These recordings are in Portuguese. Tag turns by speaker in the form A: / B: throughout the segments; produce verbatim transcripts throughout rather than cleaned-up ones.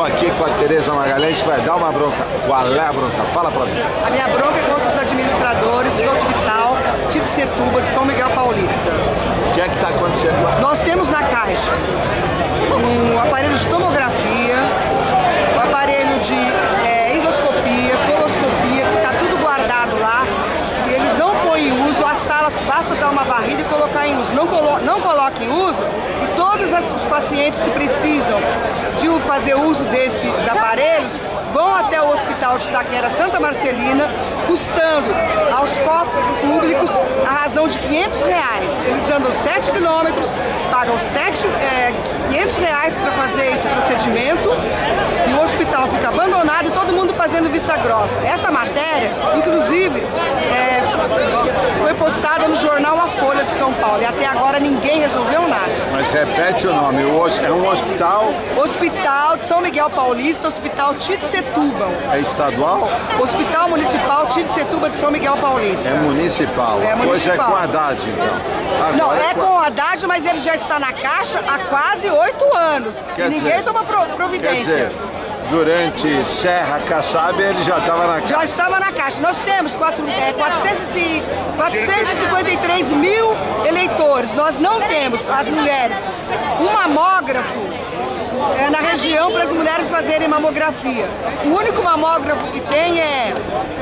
A: tô aqui com a Tereza Magalhães, que vai dar uma bronca. Qual é a bronca? Fala pra mim.
B: A minha bronca é contra os administradores do Hospital Titsetuba de São Miguel Paulista.
A: O que é que tá acontecendo lá?
B: Nós temos na caixa um aparelho de tomografia, um aparelho de é, endoscopia, coloscopia, que está tudo guardado lá. E eles não põem em uso, as salas basta dar uma varrida e colocar em uso. Não, colo não coloca em uso e todos os pacientes que precisam de fazer uso desses aparelhos vão até o Hospital de Itaquera Santa Marcelina, custando aos cofres públicos a razão de quinhentos reais. Eles andam sete quilômetros, pagam sete, é, quinhentos reais para fazer esse procedimento e o hospital fica abandonado e todo mundo fazendo vista grossa. Essa matéria, inclusive, é, foi postada no jornal A Folha de São Paulo e até agora ninguém resolveu nada.
A: Mas repete o nome, é um hospital?
B: Hospital de São Miguel Paulista, Hospital Titsetuba.
A: É estadual?
B: Hospital Municipal Titsetuba de São Miguel Paulista.
A: É municipal.
B: É municipal.
A: Hoje é com a Haddad, então. Agora
B: Não, é com a Haddad, mas ele já está na caixa há quase oito anos.
A: Quer
B: e ninguém
A: dizer,
B: toma providência.
A: Quer dizer, durante Serra, Kassab, ele já estava na caixa.
B: Já estava na caixa. Nós temos quatro, é, quatrocentos e cinquenta e três mil eleitores. Nós não temos, as mulheres, um mamógrafo é, na região para as mulheres fazerem mamografia. O único mamógrafo que tem é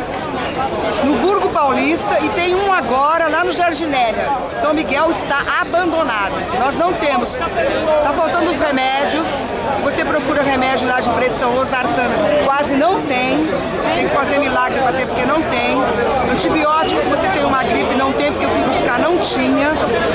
B: no Burgo Paulista e tem um agora lá no Jardinélia. São Miguel está abandonado. Nós não temos. Está faltando os remédios. Você procura remédio lá de pressão, losartana, quase não tem. Tem que fazer milagre para ter, porque não tem. Antibióticos, se você tem uma gripe, não tem, porque eu fui buscar, não tinha.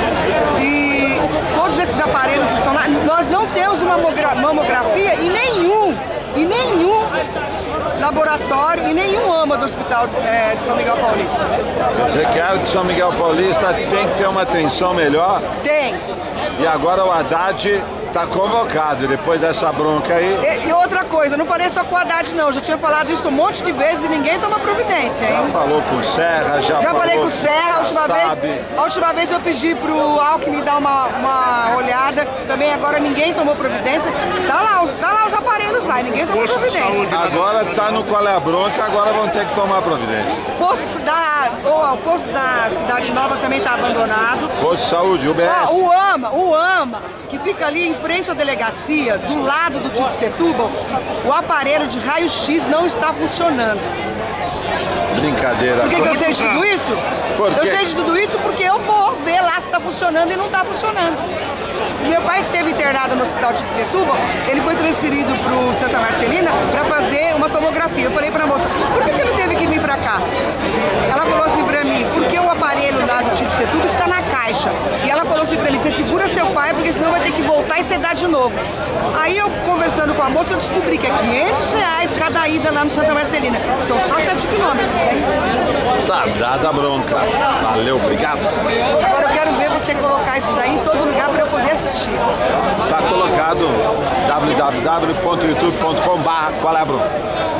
B: E todos esses aparelhos estão lá. Nós não temos uma mamografia e nenhum, e nenhum laboratório e nenhum ama do Hospital é, de São Miguel Paulista.
A: Quer dizer que a área de São Miguel Paulista tem que ter uma atenção melhor?
B: Tem.
A: E agora o Haddad está convocado, depois dessa bronca aí.
B: E, e outra coisa, não falei só com o Haddad não, já tinha falado isso um monte de vezes e ninguém toma providência, hein?
A: Já falou com o Serra, já,
B: já
A: falou
B: falei com o Serra, a última, vez, a última vez eu pedi pro Alckmin dar uma, uma olhada, também agora ninguém tomou providência. Tá lá, tá lá os aparelhos lá, e ninguém tomou providência.
A: Agora tá no qual é a bronca, agora vão ter que tomar providência.
B: Posto da, oh, o posto da Cidade Nova também tá abandonado.
A: Posto de saúde, U B S.
B: Oh, o AMA, o AMA, que fica ali em frente à delegacia, do lado do Titsetuba, o aparelho de raio-x não está funcionando.
A: Brincadeira.
B: Por que, que eu sei de tudo isso?
A: Por quê?
B: Eu sei de tudo isso porque eu vou ver lá se está funcionando e não está funcionando. Meu pai esteve internado no Hospital de Titsetuba, ele foi transferido para o Santa Marcelina para fazer uma tomografia. Eu falei para a moça, por que, que ele teve que vir para cá? Ela falou assim para mim, porque o aparelho lá do Titsetuba está na caixa. E ela falou assim para mim, você segura seu pai, porque senão vai ter que voltar e sedar de novo. Aí eu, conversando com a moça, eu descobri que é quinhentos reais cada ida lá no Santa Marcelina. São só sete quilômetros, hein?
A: Tá dada a bronca. Valeu, obrigado.
B: Agora eu quero ver você colocar isso daí em todo lugar para eu poder assistir.
A: Tá colocado w w w ponto youtube ponto com barra qual é a bronca.